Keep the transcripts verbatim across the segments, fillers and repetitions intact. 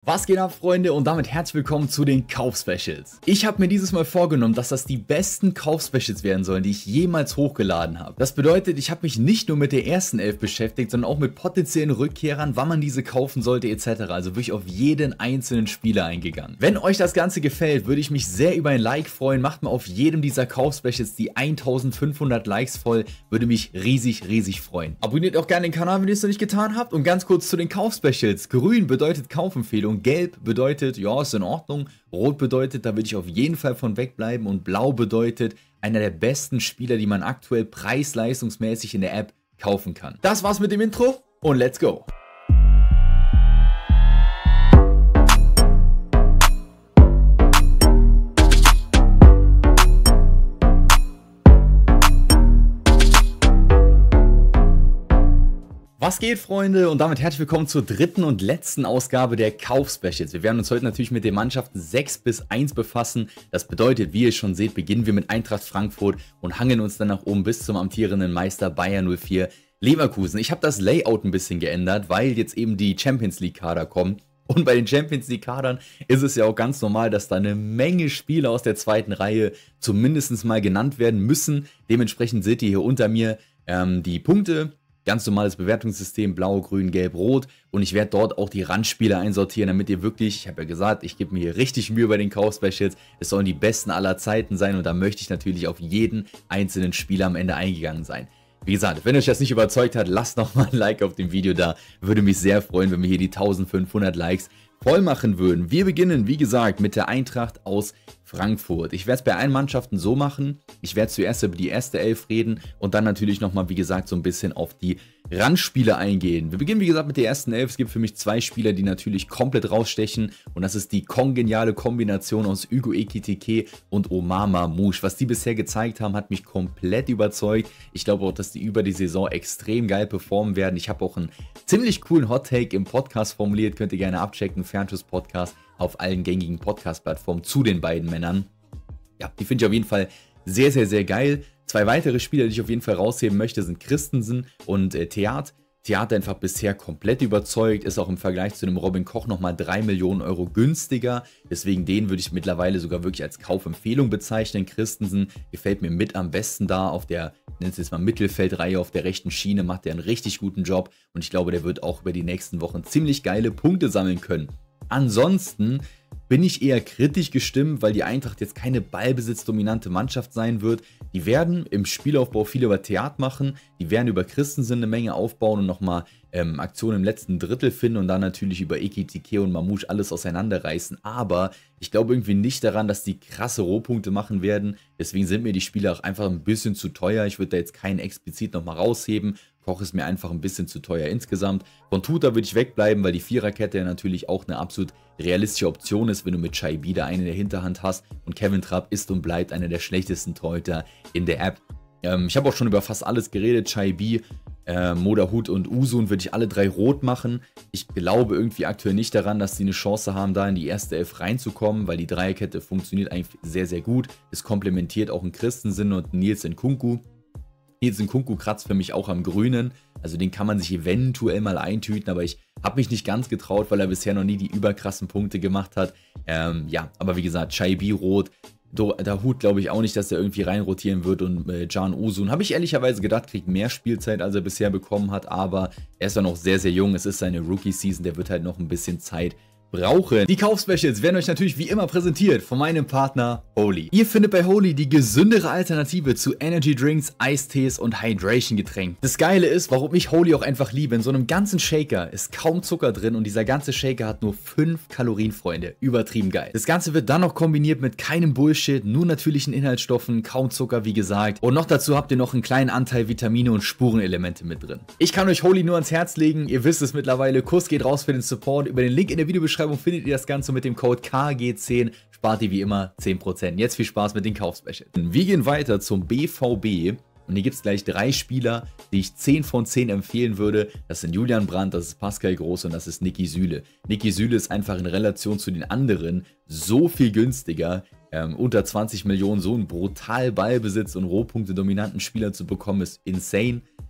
Was geht ab, Freunde, und damit herzlich willkommen zu den Kauf-Specials. Ich habe mir dieses Mal vorgenommen, dass das die besten Kauf-Specials werden sollen, die ich jemals hochgeladen habe. Das bedeutet, ich habe mich nicht nur mit der ersten Elf beschäftigt, sondern auch mit potenziellen Rückkehrern, wann man diese kaufen sollte et cetera. Also wirklich auf jeden einzelnen Spieler eingegangen. Wenn euch das Ganze gefällt, würde ich mich sehr über ein Like freuen. Macht mal auf jedem dieser Kauf-Specials die eintausendfünfhundert Likes voll. Würde mich riesig, riesig freuen. Abonniert auch gerne den Kanal, wenn ihr es noch nicht getan habt. Und ganz kurz zu den Kauf-Specials. Grün bedeutet Kaufempfehlung. Gelb bedeutet, ja, ist in Ordnung. Rot bedeutet, da würde ich auf jeden Fall von wegbleiben. Und Blau bedeutet, einer der besten Spieler, die man aktuell preis-leistungsmäßig in der App kaufen kann. Das war's mit dem Intro und let's go! Was geht, Freunde, und damit herzlich willkommen zur dritten und letzten Ausgabe der Kauf-Specials. Wir werden uns heute natürlich mit den Mannschaften sechs bis eins befassen. Das bedeutet, wie ihr schon seht, beginnen wir mit Eintracht Frankfurt und hangeln uns dann nach oben bis zum amtierenden Meister Bayer null vier Leverkusen. Ich habe das Layout ein bisschen geändert, weil jetzt eben die Champions League-Kader kommen. Und bei den Champions League-Kadern ist es ja auch ganz normal, dass da eine Menge Spieler aus der zweiten Reihe zumindest mal genannt werden müssen. Dementsprechend seht ihr hier unter mir ähm, die Punkte. Ganz normales Bewertungssystem, blau, grün, gelb, rot, und ich werde dort auch die Randspieler einsortieren, damit ihr wirklich, ich habe ja gesagt, ich gebe mir hier richtig Mühe bei den Kauf-Specials, es sollen die besten aller Zeiten sein und da möchte ich natürlich auf jeden einzelnen Spieler am Ende eingegangen sein. Wie gesagt, wenn euch das nicht überzeugt hat, lasst nochmal ein Like auf dem Video da, würde mich sehr freuen, wenn wir hier die eintausendfünfhundert Likes voll machen würden. Wir beginnen, wie gesagt, mit der Eintracht aus Frankfurt. Ich werde es bei allen Mannschaften so machen, ich werde zuerst über die erste Elf reden und dann natürlich nochmal, wie gesagt, so ein bisschen auf die Randspieler eingehen. Wir beginnen, wie gesagt, mit der ersten Elf. Es gibt für mich zwei Spieler, die natürlich komplett rausstechen, und das ist die kongeniale Kombination aus Hugo Ekitike und Omar Mamouche. Was die bisher gezeigt haben, hat mich komplett überzeugt. Ich glaube auch, dass die über die Saison extrem geil performen werden. Ich habe auch einen ziemlich coolen Hot-Take im Podcast formuliert, könnt ihr gerne abchecken, Fernschuss Podcast auf allen gängigen Podcast-Plattformen zu den beiden Männern. Ja, die finde ich auf jeden Fall sehr, sehr, sehr geil. Zwei weitere Spieler, die ich auf jeden Fall rausheben möchte, sind Christensen und äh, Theat. Theat einfach bisher komplett überzeugt, ist auch im Vergleich zu dem Robin Koch nochmal drei Millionen Euro günstiger. Deswegen den würde ich mittlerweile sogar wirklich als Kaufempfehlung bezeichnen. Christensen gefällt mir mit am besten da auf der, nennt es jetzt mal Mittelfeldreihe, auf der rechten Schiene, macht er einen richtig guten Job. Und ich glaube, der wird auch über die nächsten Wochen ziemlich geile Punkte sammeln können. Ansonsten bin ich eher kritisch gestimmt, weil die Eintracht jetzt keine ballbesitzdominante Mannschaft sein wird. Die werden im Spielaufbau viel über Theat machen, die werden über Christensen eine Menge aufbauen und nochmal ähm, Aktionen im letzten Drittel finden und dann natürlich über Ekitike und Mamouche alles auseinanderreißen. Aber ich glaube irgendwie nicht daran, dass die krasse Rohpunkte machen werden. Deswegen sind mir die Spieler auch einfach ein bisschen zu teuer. Ich würde da jetzt keinen explizit nochmal rausheben. Koch ist mir einfach ein bisschen zu teuer insgesamt. Von Tuta würde ich wegbleiben, weil die Viererkette ja natürlich auch eine absolut realistische Option ist, wenn du mit Chaibi da einen in der Hinterhand hast. Und Kevin Trapp ist und bleibt einer der schlechtesten Torhüter in der App. Ähm, ich habe auch schon über fast alles geredet. Chaibi, äh, Moderhut und Usun würde ich alle drei rot machen. Ich glaube irgendwie aktuell nicht daran, dass sie eine Chance haben, da in die erste Elf reinzukommen, weil die Dreierkette funktioniert eigentlich sehr, sehr gut. Es komplementiert auch einen Christensen und Nils Nkunku. Nils Nkunku kratzt für mich auch am Grünen, also den kann man sich eventuell mal eintüten, aber ich habe mich nicht ganz getraut, weil er bisher noch nie die überkrassen Punkte gemacht hat. Ähm, ja, aber wie gesagt, Chaibi rot, der Hut glaube ich auch nicht, dass er irgendwie reinrotieren wird, und äh, Can Usun habe ich ehrlicherweise gedacht, kriegt mehr Spielzeit, als er bisher bekommen hat, aber er ist ja noch sehr, sehr jung, es ist seine Rookie-Season, der wird halt noch ein bisschen Zeit brauchen. Die Kauf-Specials werden euch natürlich wie immer präsentiert von meinem Partner Holy. Ihr findet bei Holy die gesündere Alternative zu Energy Drinks, Eistees und Hydration Getränken. Das Geile ist, warum ich Holy auch einfach liebe, in so einem ganzen Shaker ist kaum Zucker drin und dieser ganze Shaker hat nur fünf Kalorien, Freunde. Übertrieben geil. Das Ganze wird dann noch kombiniert mit keinem Bullshit, nur natürlichen Inhaltsstoffen, kaum Zucker, wie gesagt. Und noch dazu habt ihr noch einen kleinen Anteil Vitamine und Spurenelemente mit drin. Ich kann euch Holy nur ans Herz legen, ihr wisst es mittlerweile, Kuss geht raus für den Support. Über den Link in der Videobeschreibung findet ihr das Ganze mit dem Code K G zehn, spart ihr wie immer zehn Prozent. Jetzt viel Spaß mit den Kauf-Specials. Wir gehen weiter zum B V B und hier gibt es gleich drei Spieler, die ich zehn von zehn empfehlen würde. Das sind Julian Brandt, das ist Pascal Groß und das ist Niki Süle. Niki Süle ist einfach in Relation zu den anderen so viel günstiger. Ähm, unter zwanzig Millionen so einen brutal Ballbesitz und Rohpunkte dominanten Spieler zu bekommen, ist insane.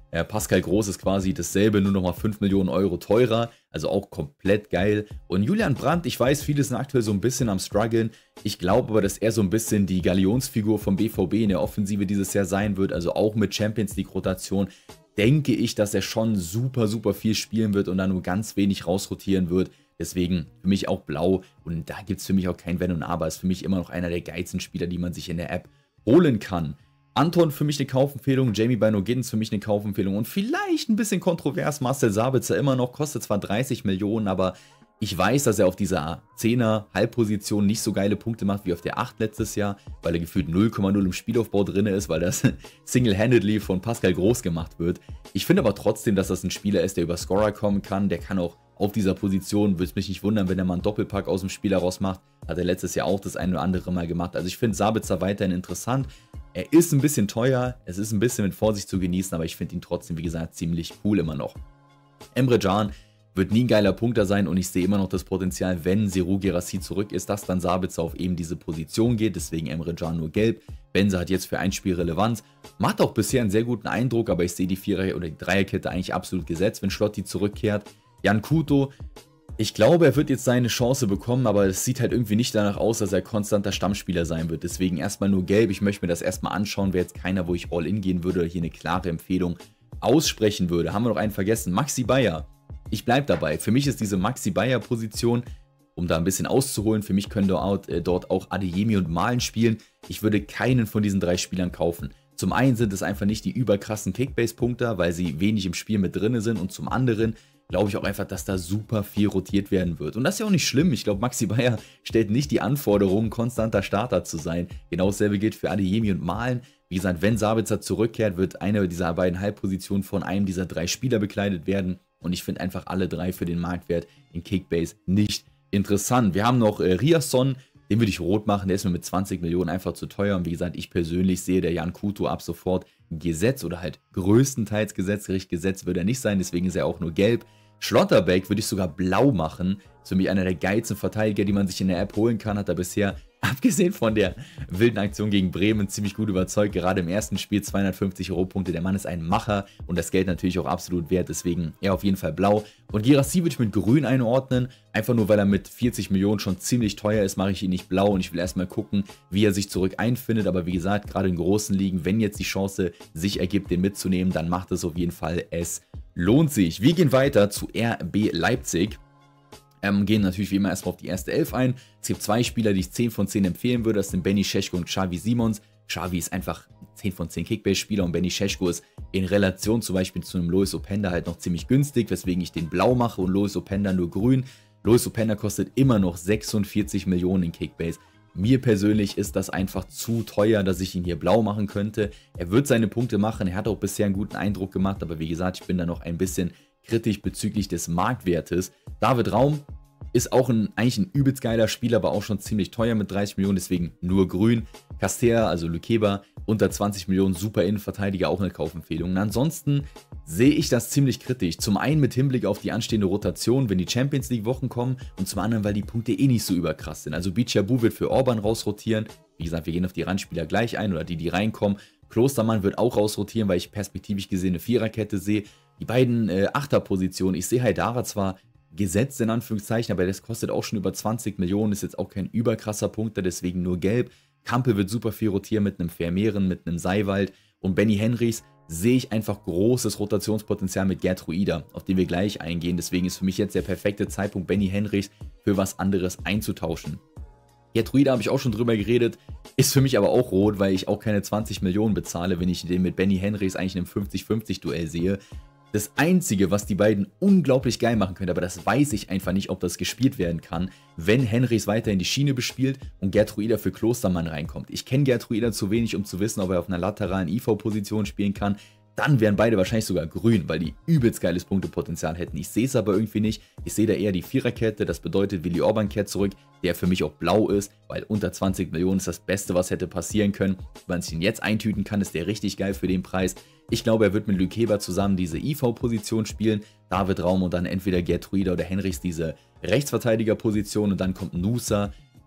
Äh, Pascal Groß ist quasi dasselbe, nur nochmal fünf Millionen Euro teurer, also auch komplett geil. Und Julian Brandt, ich weiß, viele sind aktuell so ein bisschen am struggeln. Ich glaube aber, dass er so ein bisschen die Galionsfigur vom B V B in der Offensive dieses Jahr sein wird, also auch mit Champions League Rotation. Denke ich, dass er schon super, super viel spielen wird und dann nur ganz wenig rausrotieren wird. Deswegen für mich auch blau und da gibt es für mich auch kein Wenn und Aber. Ist für mich immer noch einer der geilsten Spieler, die man sich in der App holen kann. Anton für mich eine Kaufempfehlung, Jamie Bino Giddens für mich eine Kaufempfehlung und vielleicht ein bisschen kontrovers, Marcel Sabitzer immer noch, kostet zwar dreißig Millionen, aber ich weiß, dass er auf dieser zehner Halbposition nicht so geile Punkte macht wie auf der acht letztes Jahr, weil er gefühlt null Komma null im Spielaufbau drin ist, weil das single-handedly von Pascal Groß gemacht wird. Ich finde aber trotzdem, dass das ein Spieler ist, der über Scorer kommen kann, der kann auch auf dieser Position, würde es mich nicht wundern, wenn er mal einen Doppelpack aus dem Spiel heraus macht, hat er letztes Jahr auch das ein oder andere Mal gemacht. Also ich finde Sabitzer weiterhin interessant. Er ist ein bisschen teuer, es ist ein bisschen mit Vorsicht zu genießen, aber ich finde ihn trotzdem, wie gesagt, ziemlich cool immer noch. Emre Can wird nie ein geiler Punkter sein und ich sehe immer noch das Potenzial, wenn Serhou Guirassy zurück ist, dass dann Sabitzer auf eben diese Position geht, deswegen Emre Can nur gelb. Benze hat jetzt für ein Spiel Relevanz, macht auch bisher einen sehr guten Eindruck, aber ich sehe die Vierer- oder die Dreierkette eigentlich absolut gesetzt, wenn Schlotti zurückkehrt. Jan Kuto, ich glaube, er wird jetzt seine Chance bekommen, aber es sieht halt irgendwie nicht danach aus, dass er konstanter Stammspieler sein wird. Deswegen erstmal nur gelb. Ich möchte mir das erstmal anschauen. Wäre jetzt keiner, wo ich all in gehen würde oder hier eine klare Empfehlung aussprechen würde. Haben wir noch einen vergessen? Maxi Bayer. Ich bleibe dabei. Für mich ist diese Maxi Bayer Position, um da ein bisschen auszuholen, für mich können dort auch Adeyemi und Malen spielen. Ich würde keinen von diesen drei Spielern kaufen. Zum einen sind es einfach nicht die überkrassen Kickbase-Punkter, weil sie wenig im Spiel mit drin sind und zum anderen glaube ich auch einfach, dass da super viel rotiert werden wird. Und das ist ja auch nicht schlimm. Ich glaube, Maxi Bayer stellt nicht die Anforderungen, konstanter Starter zu sein. Genau dasselbe gilt für Adeyemi und Malen. Wie gesagt, wenn Sabitzer zurückkehrt, wird eine dieser beiden Halbpositionen von einem dieser drei Spieler bekleidet werden. Und ich finde einfach alle drei für den Marktwert in Kickbase nicht interessant. Wir haben noch äh, Riasson. Den würde ich rot machen, der ist mir mit zwanzig Millionen einfach zu teuer. Und wie gesagt, ich persönlich sehe der Jan Kuto ab sofort gesetzt oder halt größtenteils gesetzt. Richtig gesetzt wird er nicht sein, deswegen ist er auch nur gelb. Schlotterbeck würde ich sogar blau machen. Ist für mich einer der geilsten Verteidiger, die man sich in der App holen kann. Hat er bisher, abgesehen von der wilden Aktion gegen Bremen, ziemlich gut überzeugt. Gerade im ersten Spiel zweihundertfünfzig Euro-Punkte. Der Mann ist ein Macher und das Geld natürlich auch absolut wert. Deswegen er auf jeden Fall blau. Und Guirassy würde ich mit grün einordnen. Einfach nur, weil er mit vierzig Millionen schon ziemlich teuer ist, mache ich ihn nicht blau. Und ich will erstmal gucken, wie er sich zurück einfindet. Aber wie gesagt, gerade in großen Ligen, wenn jetzt die Chance sich ergibt, den mitzunehmen, dann macht es auf jeden Fall. Es lohnt sich. Wir gehen weiter zu R B Leipzig. Ähm, gehen natürlich wie immer erstmal auf die erste Elf ein. Es gibt zwei Spieler, die ich zehn von zehn empfehlen würde. Das sind Benny Šeško und Xavi Simons. Xavi ist einfach zehn von zehn Kickbase-Spieler und Benny Šeško ist in Relation zum Beispiel zu einem Lois Openda halt noch ziemlich günstig, weswegen ich den blau mache und Lois Openda nur grün. Lois Openda kostet immer noch sechsundvierzig Millionen in Kickbase. Mir persönlich ist das einfach zu teuer, dass ich ihn hier blau machen könnte. Er wird seine Punkte machen, er hat auch bisher einen guten Eindruck gemacht, aber wie gesagt, ich bin da noch ein bisschen kritisch bezüglich des Marktwertes. David Raum ist auch ein, eigentlich ein übelst geiler Spieler, aber auch schon ziemlich teuer mit dreißig Millionen, deswegen nur grün. Castea, also Lukeba, unter zwanzig Millionen, super Innenverteidiger, auch eine Kaufempfehlung. Und ansonsten sehe ich das ziemlich kritisch. Zum einen mit Hinblick auf die anstehende Rotation, wenn die Champions League Wochen kommen und zum anderen, weil die Punkte eh nicht so überkrass sind. Also Bichabu wird für Orban rausrotieren. Wie gesagt, wir gehen auf die Randspieler gleich ein oder die, die reinkommen. Klostermann wird auch rausrotieren, weil ich perspektivisch gesehen eine Viererkette sehe. Die beiden äh, Achterpositionen, ich sehe Haidara zwar gesetzt in Anführungszeichen, aber das kostet auch schon über zwanzig Millionen, ist jetzt auch kein überkrasser Punkter, deswegen nur gelb. Kampel wird super viel rotieren mit einem Vermehren, mit einem Seiwald und Benny Henrichs sehe ich einfach großes Rotationspotenzial mit Gerd Ruida, auf den wir gleich eingehen. Deswegen ist für mich jetzt der perfekte Zeitpunkt, Benny Henrichs für was anderes einzutauschen. Gerd Ruida habe ich auch schon drüber geredet, ist für mich aber auch rot, weil ich auch keine zwanzig Millionen bezahle, wenn ich den mit Benny Henrichs eigentlich in einem fünfzig fünfzig Duell sehe. Das Einzige, was die beiden unglaublich geil machen können, aber das weiß ich einfach nicht, ob das gespielt werden kann, wenn Henrichs weiterhin die Schiene bespielt und Gerd Ruida für Klostermann reinkommt. Ich kenne Gerd Ruida zu wenig, um zu wissen, ob er auf einer lateralen I V-Position spielen kann. Dann wären beide wahrscheinlich sogar grün, weil die übelst geiles Punktepotenzial hätten. Ich sehe es aber irgendwie nicht. Ich sehe da eher die Viererkette, das bedeutet Willi Orban kehrt zurück, der für mich auch blau ist, weil unter zwanzig Millionen ist das Beste, was hätte passieren können. Wenn man es ihn jetzt eintüten kann, ist der richtig geil für den Preis. Ich glaube, er wird mit Lukeba zusammen diese I V-Position spielen, David Raum und dann entweder Gerd Ruida oder Henrichs diese Rechtsverteidiger-Position und dann kommt Nusa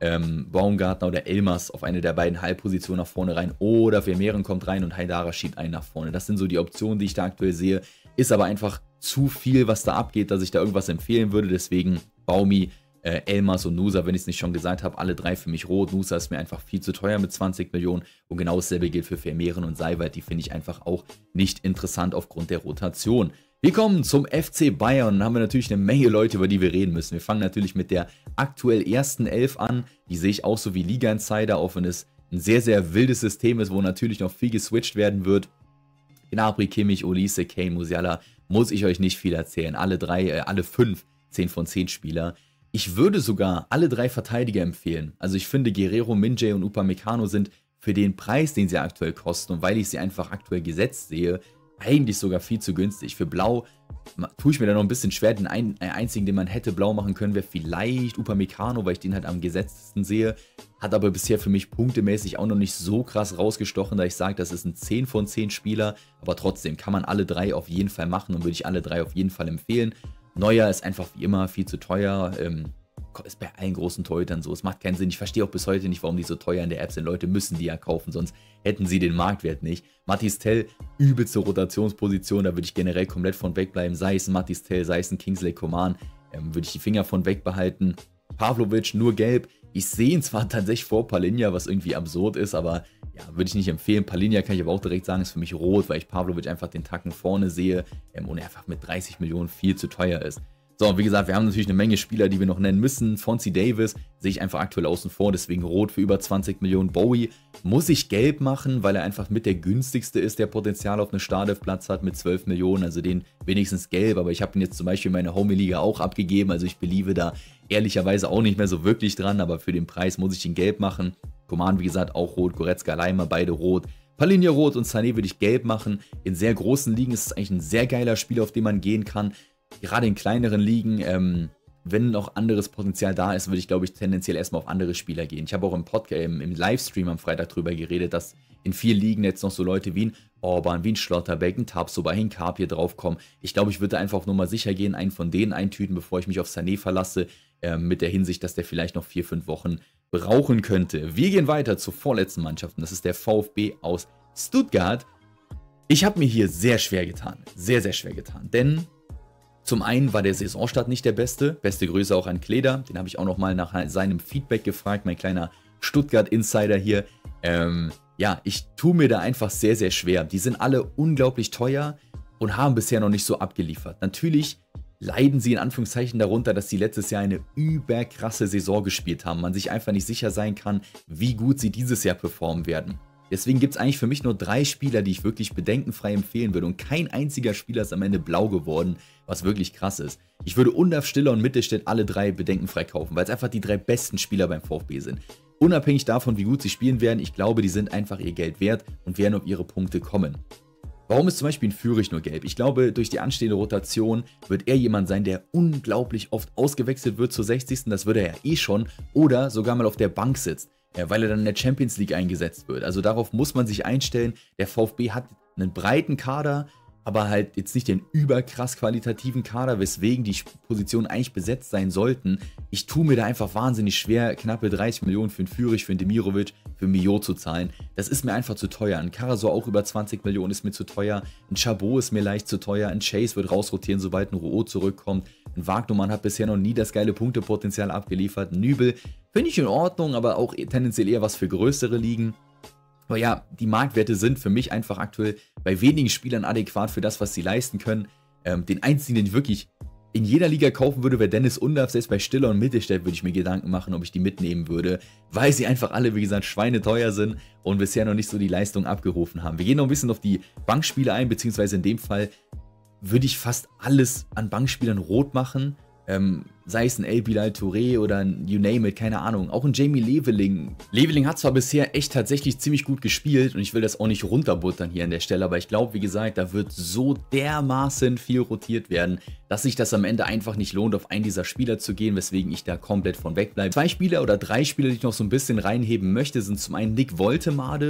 ähm, Baumgartner oder Elmas auf eine der beiden Halbpositionen nach vorne rein oder Vermeeren kommt rein und Haidara schiebt einen nach vorne. Das sind so die Optionen, die ich da aktuell sehe. Ist aber einfach zu viel, was da abgeht, dass ich da irgendwas empfehlen würde. Deswegen Baumi, äh, Elmas und Nusa, wenn ich es nicht schon gesagt habe, alle drei für mich rot. Nusa ist mir einfach viel zu teuer mit zwanzig Millionen und genau dasselbe gilt für Vermeeren und Seiwald. Die finde ich einfach auch nicht interessant aufgrund der Rotation. Wir kommen zum F C Bayern und haben wir natürlich eine Menge Leute, über die wir reden müssen. Wir fangen natürlich mit der aktuell ersten Elf an. Die sehe ich auch so wie Liga Insider, auch wenn es ein sehr, sehr wildes System ist, wo natürlich noch viel geswitcht werden wird. Gnabry, Kimmich, Olise, Kane, Musiala, muss ich euch nicht viel erzählen. Alle drei, äh, alle fünf, zehn von zehn Spieler. Ich würde sogar alle drei Verteidiger empfehlen. Also ich finde, Guerrero, Min-Jae und Upamecano sind für den Preis, den sie aktuell kosten und weil ich sie einfach aktuell gesetzt sehe, eigentlich sogar viel zu günstig. Für Blau tue ich mir da noch ein bisschen schwer. Den ein, einzigen, den man hätte blau machen können, wäre vielleicht Upamecano, weil ich den halt am gesetztesten sehe. Hat aber bisher für mich punktemäßig auch noch nicht so krass rausgestochen, da ich sage, das ist ein zehn von zehn Spieler. Aber trotzdem kann man alle drei auf jeden Fall machen und würde ich alle drei auf jeden Fall empfehlen. Neuer ist einfach wie immer viel zu teuer. Ähm, ist bei allen großen Torhütern so. Es macht keinen Sinn. Ich verstehe auch bis heute nicht, warum die so teuer in der App sind. Leute müssen die ja kaufen, sonst hätten sie den Marktwert nicht. Mathys Tel, übelste Rotationsposition, da würde ich generell komplett von wegbleiben. Sei es ein Mathys Tel, sei es ein Kingsley Coman, ähm, würde ich die Finger von weg behalten. Pavlovic, nur gelb. Ich sehe ihn zwar tatsächlich vor Palhinha, was irgendwie absurd ist, aber ja, würde ich nicht empfehlen. Palhinha kann ich aber auch direkt sagen, ist für mich rot, weil ich Pavlovic einfach den Tacken vorne sehe ähm, und er einfach mit dreißig Millionen viel zu teuer ist. So, wie gesagt, wir haben natürlich eine Menge Spieler, die wir noch nennen müssen. Fonzie Davis sehe ich einfach aktuell außen vor, deswegen rot für über zwanzig Millionen. Bowie muss ich gelb machen, weil er einfach mit der günstigste ist, der Potenzial auf eine Startelf-Platz hat mit zwölf Millionen, also den wenigstens gelb. Aber ich habe ihn jetzt zum Beispiel in meiner Homie-Liga auch abgegeben, also ich beliebe da ehrlicherweise auch nicht mehr so wirklich dran, aber für den Preis muss ich ihn gelb machen. Coman, wie gesagt, auch rot, Goretzka, Leimer, beide rot. Palhinha rot und Sané würde ich gelb machen. In sehr großen Ligen ist es eigentlich ein sehr geiler Spieler, auf den man gehen kann. Gerade in kleineren Ligen, ähm, wenn noch anderes Potenzial da ist, würde ich, glaube ich, tendenziell erstmal auf andere Spieler gehen. Ich habe auch im Podcast, im, im Livestream am Freitag drüber geredet, dass in vielen Ligen jetzt noch so Leute wie ein Orban, wie ein Schlotterbeck, ein Tabsoba, ein Carp hier draufkommen. Ich glaube, ich würde einfach auf Nummer sicher gehen, einen von denen eintüten, bevor ich mich auf Sané verlasse, äh, mit der Hinsicht, dass der vielleicht noch vier, fünf Wochen brauchen könnte. Wir gehen weiter zur vorletzten Mannschaft und das ist der VfB aus Stuttgart. Ich habe mir hier sehr schwer getan, sehr, sehr schwer getan, denn zum einen war der Saisonstart nicht der beste. Beste Grüße auch an Kleder. Den habe ich auch nochmal nach seinem Feedback gefragt. Mein kleiner Stuttgart-Insider hier. Ähm, ja, ich tue mir da einfach sehr, sehr schwer. Die sind alle unglaublich teuer und haben bisher noch nicht so abgeliefert. Natürlich leiden sie in Anführungszeichen darunter, dass sie letztes Jahr eine überkrasse Saison gespielt haben. Man sich einfach nicht sicher sein kann, wie gut sie dieses Jahr performen werden. Deswegen gibt es eigentlich für mich nur drei Spieler, die ich wirklich bedenkenfrei empfehlen würde. Und kein einziger Spieler ist am Ende blau geworden, was wirklich krass ist. Ich würde Undav, Stiller und Mittelstädt alle drei bedenkenfrei kaufen, weil es einfach die drei besten Spieler beim VfB sind. Unabhängig davon, wie gut sie spielen werden, ich glaube, die sind einfach ihr Geld wert und werden auf ihre Punkte kommen. Warum ist zum Beispiel ein Führig nur gelb? Ich glaube, durch die anstehende Rotation wird er jemand sein, der unglaublich oft ausgewechselt wird zur sechzigsten Das würde er ja eh schon. Oder sogar mal auf der Bank sitzt. Ja, weil er dann in der Champions League eingesetzt wird. Also darauf muss man sich einstellen. Der VfB hat einen breiten Kader, aber halt jetzt nicht den überkrass qualitativen Kader, weswegen die Positionen eigentlich besetzt sein sollten. Ich tue mir da einfach wahnsinnig schwer, knappe dreißig Millionen für einen Führig, für einen Demirovic, für einen Mio zu zahlen. Das ist mir einfach zu teuer. Ein Karasor auch über zwanzig Millionen ist mir zu teuer. Ein Chabot ist mir leicht zu teuer. Ein Chase wird rausrotieren, sobald ein Rouault zurückkommt. Ein Wagnumann hat bisher noch nie das geile Punktepotenzial abgeliefert. Ein Nübel finde ich in Ordnung, aber auch tendenziell eher was für größere Ligen. Aber ja, die Marktwerte sind für mich einfach aktuell bei wenigen Spielern adäquat für das, was sie leisten können. Ähm, den einzigen, den ich wirklich in jeder Liga kaufen würde, wäre Dennis Undav. Selbst bei Stiller und Mittelstädt würde ich mir Gedanken machen, ob ich die mitnehmen würde, weil sie einfach alle, wie gesagt, schweineteuer sind und bisher noch nicht so die Leistung abgerufen haben. Wir gehen noch ein bisschen auf die Bankspiele ein, beziehungsweise in dem Fall würde ich fast alles an Bankspielern rot machen. Ähm, sei es ein El Bilal Touré oder ein You Name It, keine Ahnung. Auch ein Jamie Leveling. Leveling hat zwar bisher echt tatsächlich ziemlich gut gespielt und ich will das auch nicht runterbuttern hier an der Stelle, aber ich glaube, wie gesagt, da wird so dermaßen viel rotiert werden, dass sich das am Ende einfach nicht lohnt, auf einen dieser Spieler zu gehen, weswegen ich da komplett von wegbleibe. Zwei Spieler oder drei Spieler, die ich noch so ein bisschen reinheben möchte, sind zum einen Nick Woltemade.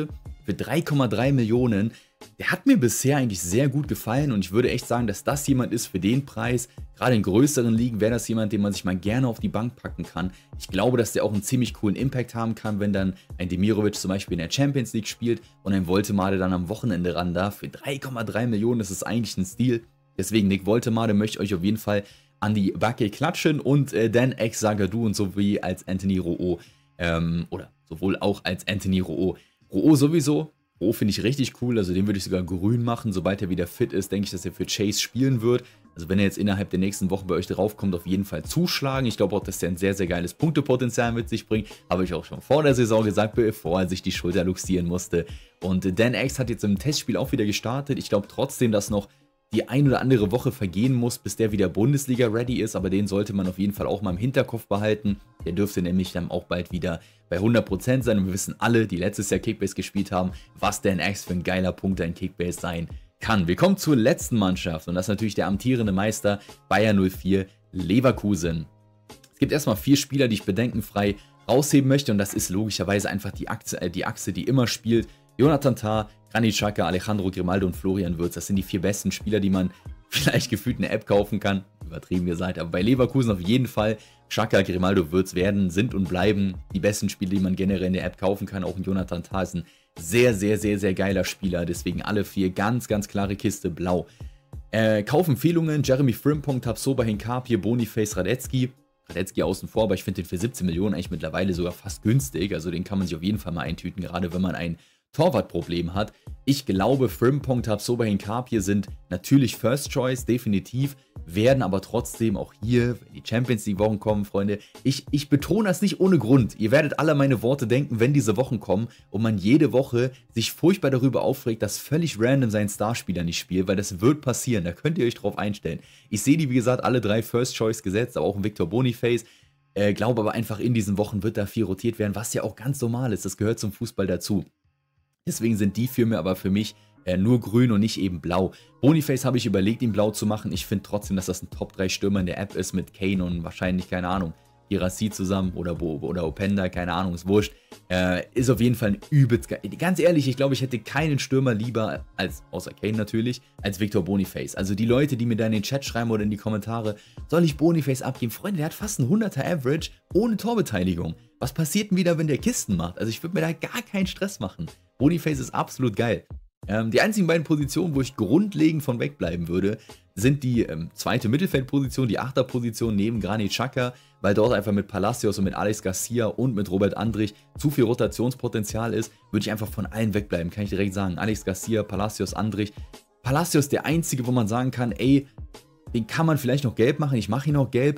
für drei Komma drei Millionen. Der hat mir bisher eigentlich sehr gut gefallen und ich würde echt sagen, dass das jemand ist für den Preis. Gerade in größeren Ligen wäre das jemand, den man sich mal gerne auf die Bank packen kann. Ich glaube, dass der auch einen ziemlich coolen Impact haben kann, wenn dann ein Demirovic zum Beispiel in der Champions League spielt und ein Woltemade dann am Wochenende ran darf. Für drei Komma drei Millionen, das ist eigentlich ein Stil. Deswegen Nick Woltemade möchte ich euch auf jeden Fall an die Backe klatschen und äh, Dan X Zagadou und sowie als Anthony Rouault, ähm, oder sowohl auch als Anthony Rouault. Rouault sowieso. Rouault finde ich richtig cool, also den würde ich sogar grün machen. Sobald er wieder fit ist, denke ich, dass er für Chase spielen wird. Also wenn er jetzt innerhalb der nächsten Wochen bei euch draufkommt, auf jeden Fall zuschlagen. Ich glaube auch, dass er ein sehr, sehr geiles Punktepotenzial mit sich bringt. Habe ich auch schon vor der Saison gesagt, bevor er sich die Schulter luxieren musste. Und Dan X hat jetzt im Testspiel auch wieder gestartet. Ich glaube trotzdem, dass noch die ein oder andere Woche vergehen muss, bis der wieder Bundesliga-ready ist, aber den sollte man auf jeden Fall auch mal im Hinterkopf behalten. Der dürfte nämlich dann auch bald wieder bei hundert Prozent sein und wir wissen alle, die letztes Jahr Kickbase gespielt haben, was Dan X für ein geiler Punkter in Kickbase sein kann. Wir kommen zur letzten Mannschaft und das ist natürlich der amtierende Meister Bayer null vier Leverkusen. Es gibt erstmal vier Spieler, die ich bedenkenfrei rausheben möchte und das ist logischerweise einfach die Achse, äh, die Achse, die immer spielt. Jonathan Tah, Granit Xhaka, Alejandro Grimaldo und Florian Wirtz. Das sind die vier besten Spieler, die man vielleicht gefühlt eine App kaufen kann. Übertrieben gesagt, aber bei Leverkusen auf jeden Fall. Xhaka, Grimaldo, Wirtz werden, sind und bleiben die besten Spieler, die man generell in der App kaufen kann. Auch ein Jonathan Tah ist ein sehr, sehr, sehr, sehr geiler Spieler. Deswegen alle vier ganz, ganz klare Kiste blau. Äh, Kaufempfehlungen: Jeremy Frimpong, Tapsoba, Hinkapie, Boniface, Radetzky. Radetzky außen vor, aber ich finde den für siebzehn Millionen eigentlich mittlerweile sogar fast günstig. Also den kann man sich auf jeden Fall mal eintüten, gerade wenn man ein Torwartproblem hat. Ich glaube, Frimpong, Tapsoba, Hinkapie sind natürlich First Choice, definitiv, werden aber trotzdem auch hier, wenn die Champions League Wochen kommen, Freunde, ich, ich betone das nicht ohne Grund. Ihr werdet alle meine Worte denken, wenn diese Wochen kommen und man jede Woche sich furchtbar darüber aufregt, dass völlig random sein Starspieler nicht spielt, weil das wird passieren, da könnt ihr euch drauf einstellen. Ich sehe die, wie gesagt, alle drei First Choice gesetzt, aber auch ein Victor Boniface. Äh, glaube aber einfach, in diesen Wochen wird da viel rotiert werden, was ja auch ganz normal ist, das gehört zum Fußball dazu. Deswegen sind die Filme aber für mich äh, nur grün und nicht eben blau. Boniface habe ich überlegt, ihn blau zu machen. Ich finde trotzdem, dass das ein Top drei Stürmer in der App ist mit Kane und wahrscheinlich, keine Ahnung, Girassi zusammen oder, oder Openda, keine Ahnung, ist wurscht. Äh, ist auf jeden Fall ein übelst geil. Ganz ehrlich, ich glaube, ich hätte keinen Stürmer lieber, als außer Kane natürlich, als Victor Boniface. Also die Leute, die mir da in den Chat schreiben oder in die Kommentare, soll ich Boniface abgeben? Freunde, der hat fast ein hunderter Average ohne Torbeteiligung. Was passiert denn wieder, wenn der Kisten macht? Also ich würde mir da gar keinen Stress machen. Boniface ist absolut geil. Ähm, die einzigen beiden Positionen, wo ich grundlegend von wegbleiben würde, sind die ähm, zweite Mittelfeldposition, die Achterposition neben Granit Xhaka, weil dort einfach mit Palacios und mit Alex Garcia und mit Robert Andrich zu viel Rotationspotenzial ist, würde ich einfach von allen wegbleiben, kann ich direkt sagen. Alex Garcia, Palacios, Andrich. Palacios der einzige, wo man sagen kann, ey, den kann man vielleicht noch gelb machen, ich mache ihn noch gelb.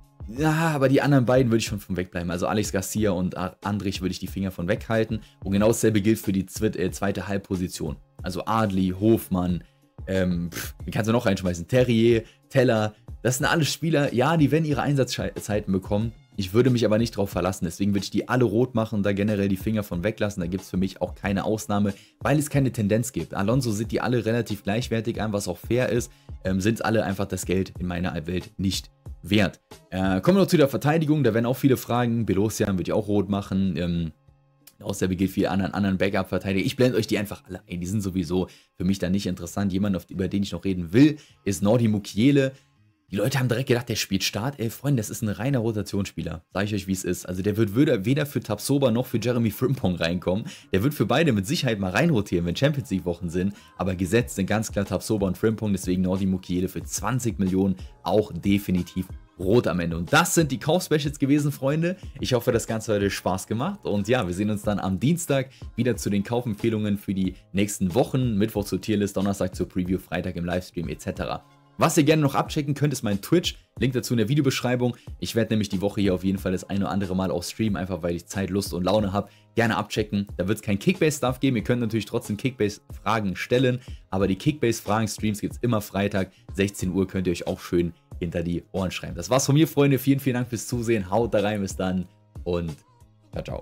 Ja, aber die anderen beiden würde ich schon von wegbleiben. Also Alex Garcia und Andrich würde ich die Finger von weghalten. Und genau dasselbe gilt für die zweite Halbposition. Also Adli, Hofmann, ähm, pff, wie kannst du noch reinschmeißen? Terrier, Teller, das sind alles Spieler, ja, die werden ihre Einsatzzeiten bekommen. Ich würde mich aber nicht drauf verlassen, deswegen würde ich die alle rot machen und da generell die Finger von weglassen. Da gibt es für mich auch keine Ausnahme, weil es keine Tendenz gibt. Alonso sieht die alle relativ gleichwertig an, was auch fair ist, ähm, sind alle einfach das Geld in meiner Welt nicht wert. Äh, kommen wir noch zu der Verteidigung, da werden auch viele Fragen. Belosian würde ich auch rot machen. Ähm, Außerdem gilt für anderen, anderen Backup-Verteidiger. Ich blende euch die einfach alle ein. Die sind sowieso für mich dann nicht interessant. Jemand, auf, über den ich noch reden will, ist Nordi Mukiele. Die Leute haben direkt gedacht, der spielt Startelf. Freunde, das ist ein reiner Rotationsspieler. Sage ich euch, wie es ist. Also der wird weder für Tapsoba noch für Jeremy Frimpong reinkommen. Der wird für beide mit Sicherheit mal reinrotieren, wenn Champions League Wochen sind. Aber gesetzt sind ganz klar Tapsoba und Frimpong. Deswegen Nordi Mukiele für zwanzig Millionen auch definitiv rot am Ende. Und das sind die Kaufspecials gewesen, Freunde. Ich hoffe, das Ganze hat euch Spaß gemacht. Und ja, wir sehen uns dann am Dienstag wieder zu den Kaufempfehlungen für die nächsten Wochen. Mittwoch zur Tierlist, Donnerstag zur Preview, Freitag im Livestream et cetera. Was ihr gerne noch abchecken könnt, ist mein Twitch. Link dazu in der Videobeschreibung. Ich werde nämlich die Woche hier auf jeden Fall das ein oder andere Mal auch streamen, einfach weil ich Zeit, Lust und Laune habe. Gerne abchecken. Da wird es kein Kickbase-Stuff geben. Ihr könnt natürlich trotzdem Kickbase-Fragen stellen, aber die Kickbase-Fragen-Streams gibt es immer Freitag. sechzehn Uhr könnt ihr euch auch schön hinter die Ohren schreiben. Das war's von mir, Freunde. Vielen, vielen Dank fürs Zusehen. Haut da rein, bis dann und ciao, ciao.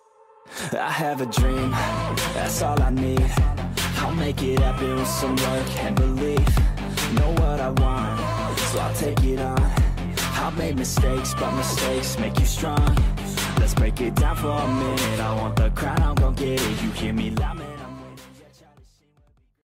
I have a dream, that's all I need. I'll make it happen with some work and belief. Know what I want, so I'll take it on. I've made mistakes, but mistakes make you strong. Let's break it down for a minute. I want the crown, I'm gon' get it. You hear me loud, man.